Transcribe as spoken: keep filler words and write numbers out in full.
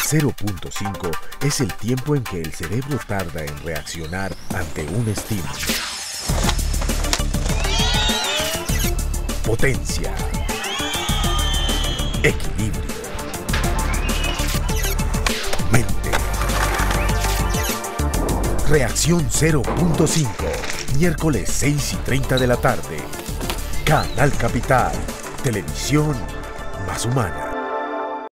cero punto cinco es el tiempo en que el cerebro tarda en reaccionar ante un estímulo. Potencia. Equilibrio. Mente. Reacción cero punto cinco. Miércoles seis y treinta de la tarde. Canal Capital. Televisión más humana.